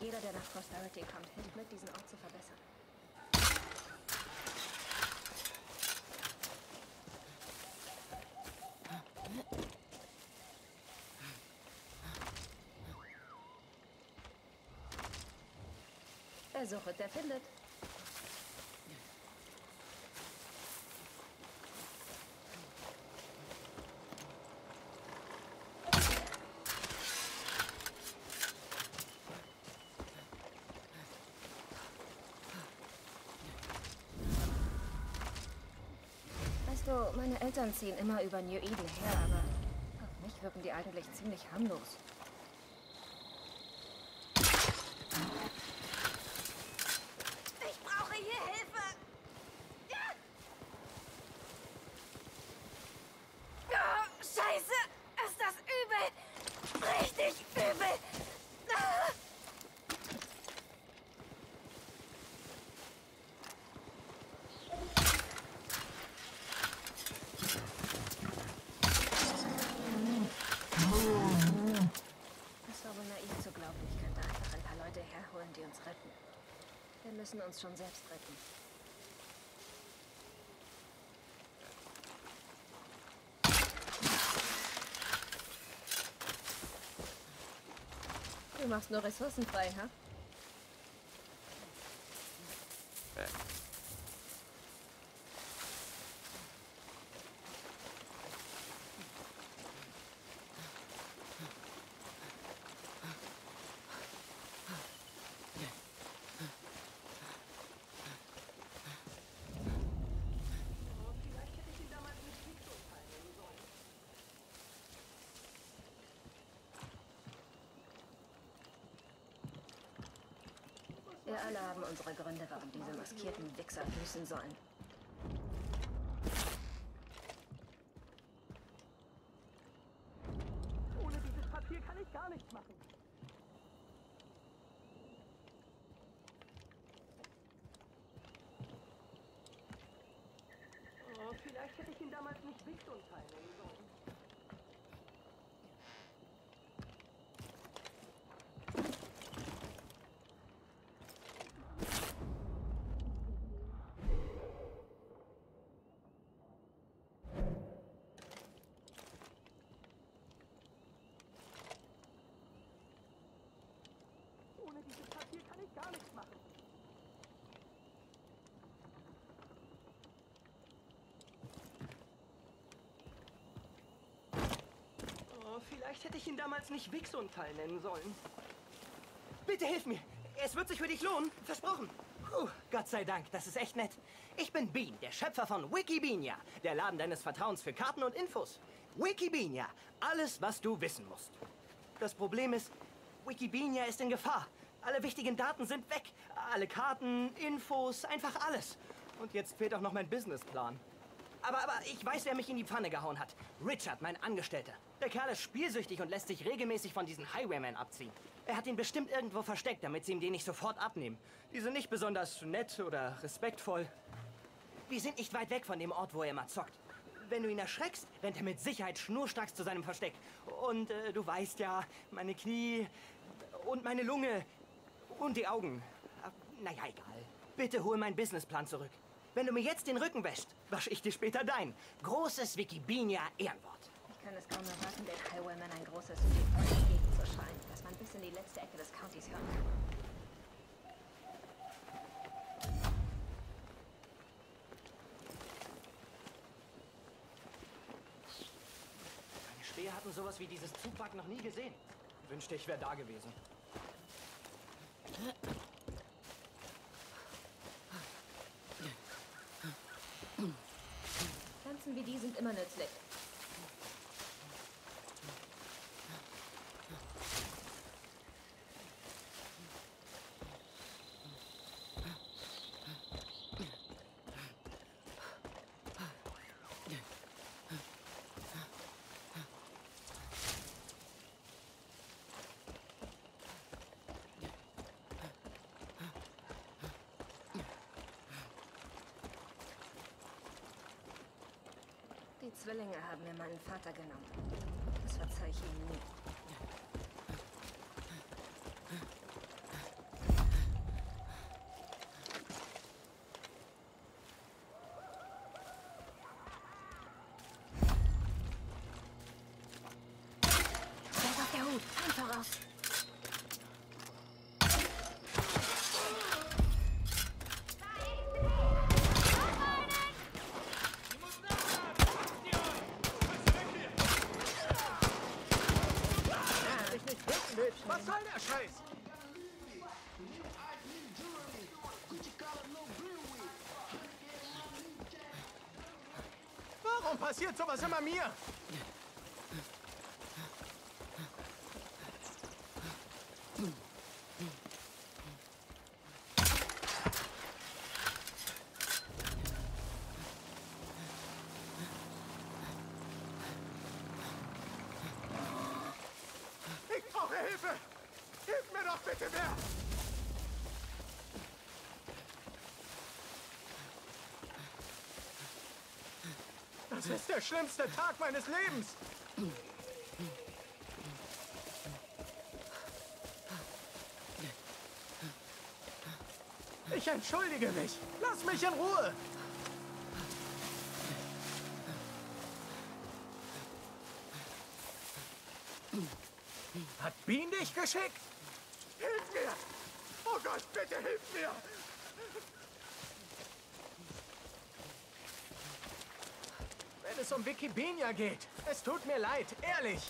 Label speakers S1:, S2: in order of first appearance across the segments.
S1: Jeder, der nach Prosperity kommt, hilft mit, diesen Ort zu verbessern. Wer sucht, der findet. Weißt du, meine Eltern ziehen immer über New Eden her, aber auf mich wirken die eigentlich ziemlich harmlos. Ich brauche hier Hilfe! Ja! Oh, Scheiße! Ist das übel! Richtig übel! Ah! Es war wohl naiv zu glauben, ich könnte einfach ein paar Leute herholen, die uns retten. Wir müssen uns schon selbst retten. Du machst nur Ressourcen frei, ha? Wir alle haben unsere Gründe, warum diese maskierten Wichser büßen sollen.
S2: Ohne dieses Papier kann ich gar nichts machen. Oh, vielleicht hätte ich ihn damals nicht Victor teilnehmen sollen. Ohne dieses Papier kann ich gar nichts machen. Oh, vielleicht hätte ich ihn damals nicht Wixuntal nennen sollen. Bitte hilf mir! Es wird sich für dich lohnen. Versprochen. Puh, Gott sei Dank, das ist echt nett. Ich bin Bean, der Schöpfer von Wikibeania, der Laden deines Vertrauens für Karten und Infos. Wikibeania, alles, was du wissen musst. Das Problem ist, Wikibeania ist in Gefahr. Alle wichtigen Daten sind weg. Alle Karten, Infos, einfach alles. Und jetzt fehlt auch noch mein Businessplan. Aber ich weiß, wer mich in die Pfanne gehauen hat. Richard, mein Angestellter. Der Kerl ist spielsüchtig und lässt sich regelmäßig von diesen Highwaymen abziehen. Er hat ihn bestimmt irgendwo versteckt, damit sie ihm den nicht sofort abnehmen. Die sind nicht besonders nett oder respektvoll. Wir sind nicht weit weg von dem Ort, wo er immer zockt. Wenn du ihn erschreckst, rennt er mit Sicherheit schnurstracks zu seinem Versteck. Und du weißt ja, meine Knie und meine Lunge und die Augen. Naja, egal. Bitte hol meinen Businessplan zurück. Wenn du mir jetzt den Rücken wäschst, wasche ich dir später dein. Großes Wikibeania-Ehrenwort.
S1: Ich kann es kaum erwarten, den Highwaymen ein großes Lied entgegenzuschreien, das man bis in die letzte Ecke des Countys hören kann.
S2: Meine Späher hatten sowas wie dieses Zugwrack noch nie gesehen. Wünschte, ich wäre da gewesen.
S1: Pflanzen wie die sind immer nützlich. Die Zwillinge haben mir meinen Vater genommen. Das verzeih ich ihnen nie. Feind voraus.
S3: Was soll der Scheiß? Warum passiert sowas immer mir? Ich brauche Hilfe! Hilf mir doch bitte wer! Das ist der schlimmste Tag meines Lebens! Ich entschuldige mich! Lass mich in Ruhe! Hat Bean dich geschickt? Hilf mir! Oh Gott, bitte hilf mir! Wenn es um Wikipedia geht, es tut mir leid, ehrlich.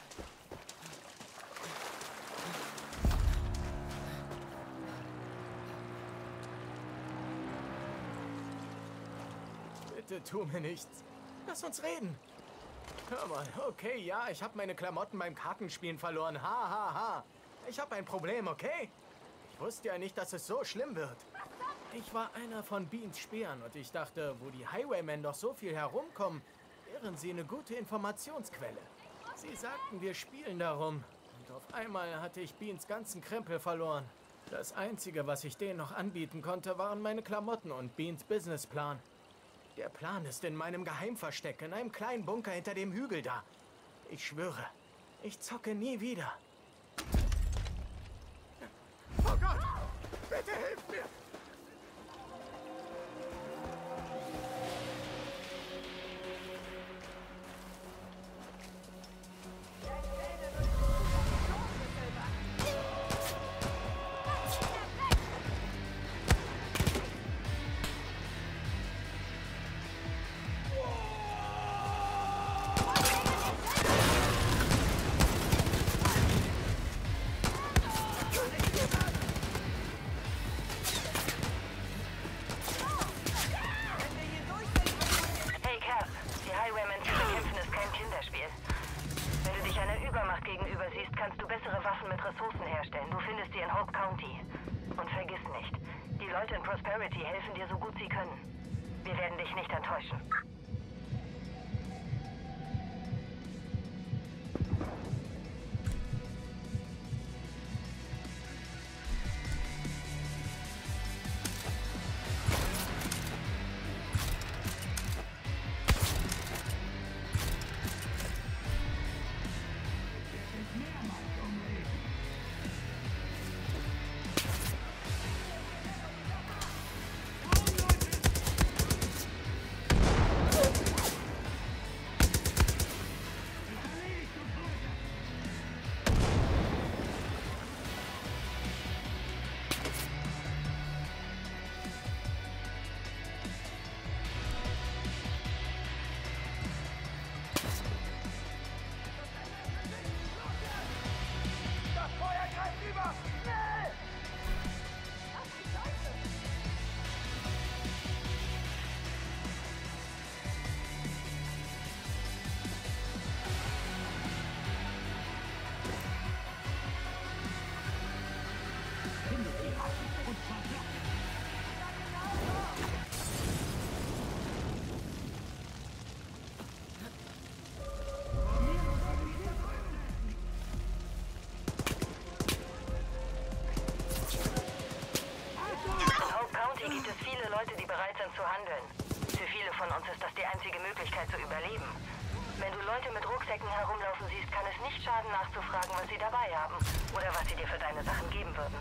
S3: Bitte tu mir nichts. Lass uns reden. Hör mal, okay, ja, ich habe meine Klamotten beim Kartenspielen verloren. Ha, ha, ha. Ich habe ein Problem, okay? Ich wusste ja nicht, dass es so schlimm wird. Ich war einer von Beans Speeren und ich dachte, wo die Highwaymen doch so viel herumkommen, wären sie eine gute Informationsquelle. Sie sagten, wir spielen darum. Und auf einmal hatte ich Beans ganzen Krempel verloren. Das Einzige, was ich denen noch anbieten konnte, waren meine Klamotten und Beans Businessplan. Der Plan ist in meinem Geheimversteck, in einem kleinen Bunker hinter dem Hügel da. Ich schwöre, ich zocke nie wieder. Oh Gott! Bitte hilf mir!
S4: Kannst du bessere Waffen mit Ressourcen herstellen. Du findest sie in Hope County. Und vergiss nicht, die Leute in Prosperity helfen dir so gut sie können. Wir werden dich nicht enttäuschen. Zu handeln. Für viele von uns ist das die einzige Möglichkeit zu überleben. Wenn du Leute mit Rucksäcken herumlaufen siehst, kann es nicht schaden, nachzufragen, was sie dabei haben oder was sie dir für deine Sachen geben würden.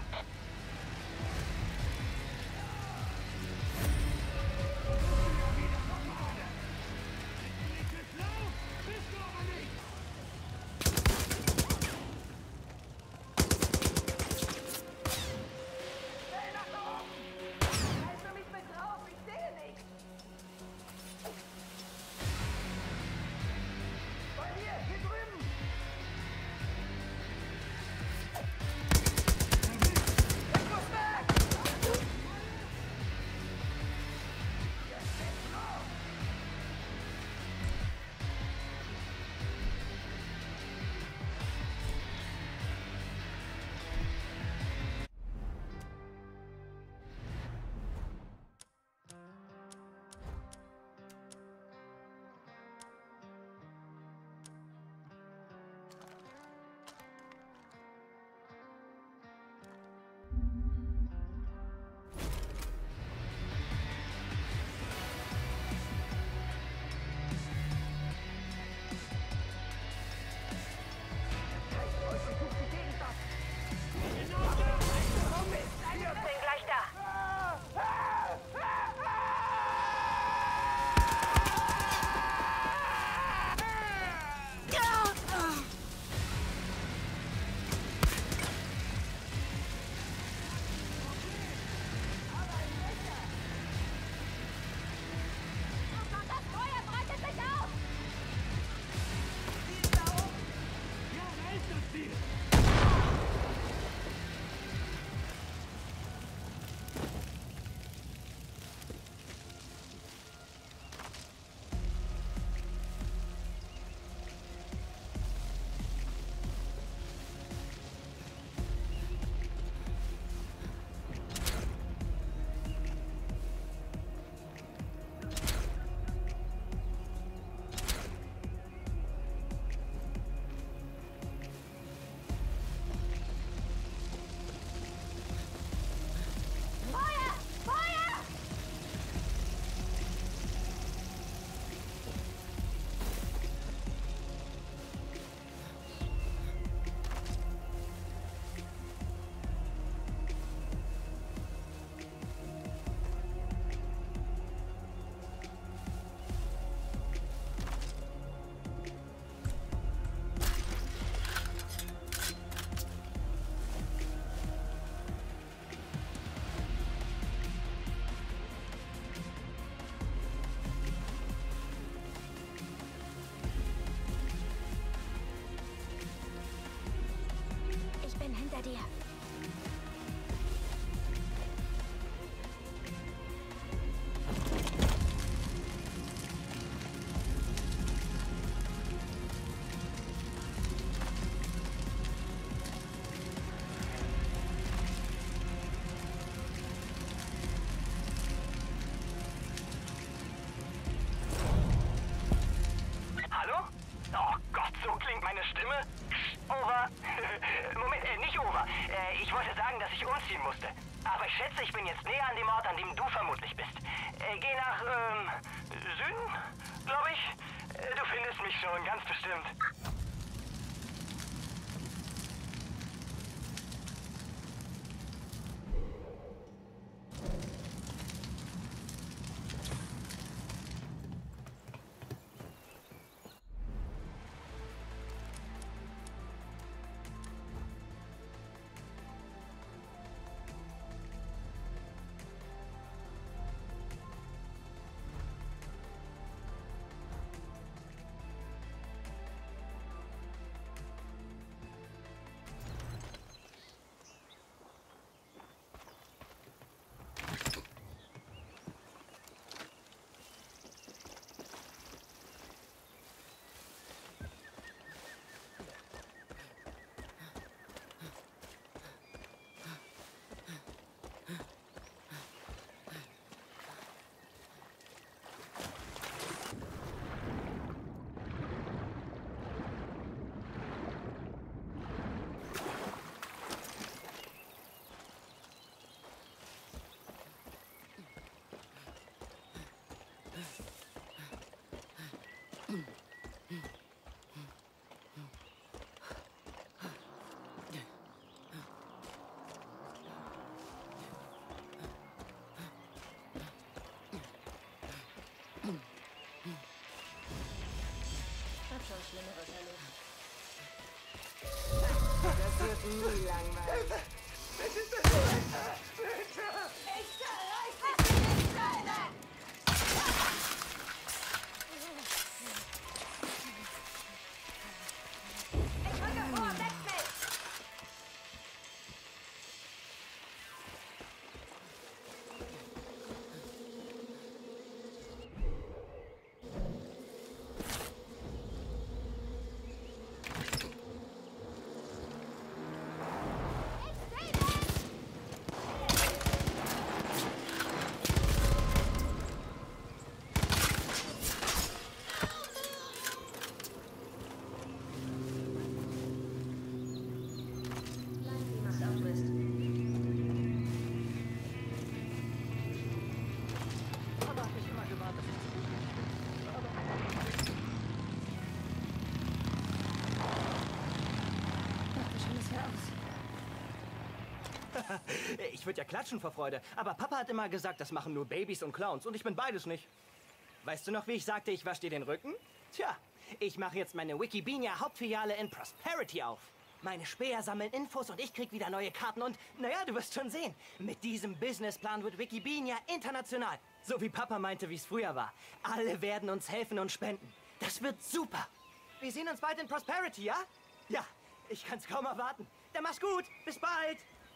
S1: Ich bin hinter dir.
S2: Hallo? Oh Gott, so klingt meine Stimme. Over. Moment, nicht over. Ich wollte sagen, dass ich umziehen musste. Aber ich schätze, ich bin jetzt näher an dem Ort, an dem du vermutlich bist. Geh nach, Süden, glaube ich. Du findest mich schon, ganz bestimmt.
S1: Hab schon Schlimmeres erlebt.
S5: Das wird nie langweilig.
S2: Ich würde ja klatschen vor Freude, aber Papa hat immer gesagt, das machen nur Babys und Clowns und ich bin beides nicht. Weißt du noch, wie ich sagte, ich wasche dir den Rücken? Tja, ich mache jetzt meine Wikibeania Hauptfiliale in Prosperity auf. Meine Späher sammeln Infos und ich krieg wieder neue Karten und, naja, du wirst schon sehen. Mit diesem Businessplan wird Wikibeania international. So wie Papa meinte, wie es früher war. Alle werden uns helfen und spenden. Das wird super. Wir sehen uns bald in Prosperity, ja? Ja, Ich kann's kaum erwarten. Dann mach's gut. Bis bald.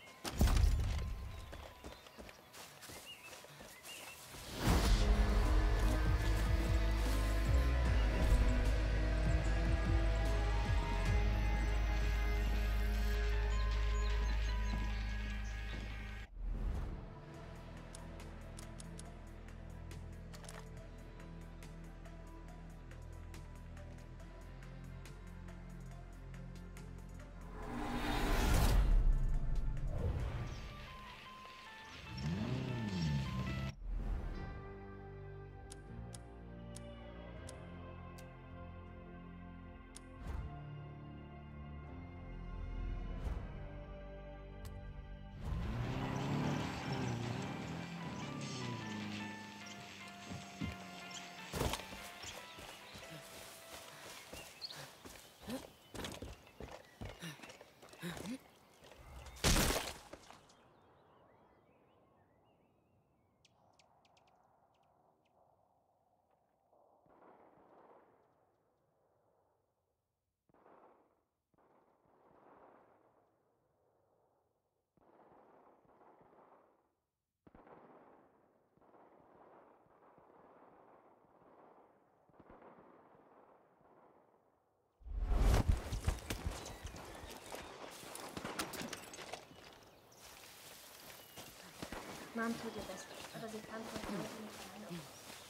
S1: Mom tut ihr Bestes, aber sie kann von heute nicht alleine.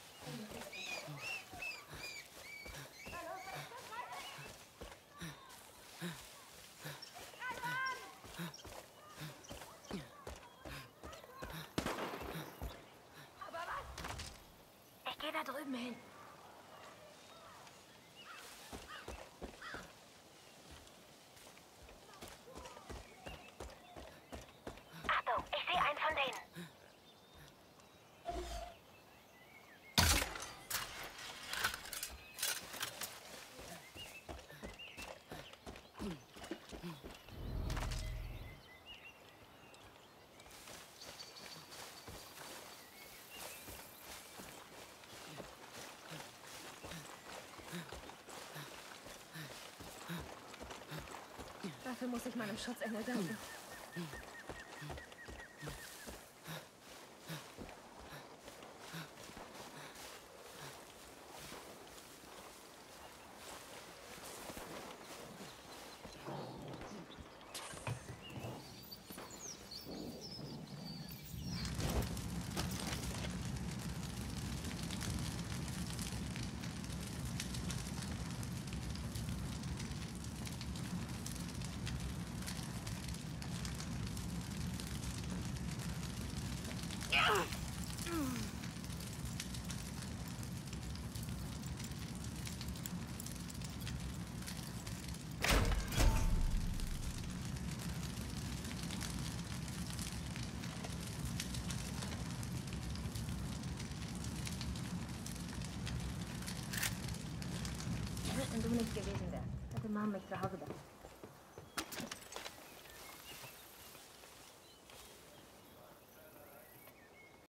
S1: Ich gehe da drüben hin.
S4: Achtung, ich sehe einen von denen.
S1: Dafür muss ich meinem Schutzengel danken. Wenn du nicht gewesen wärst, hätte Mom mich zu Hause behalten.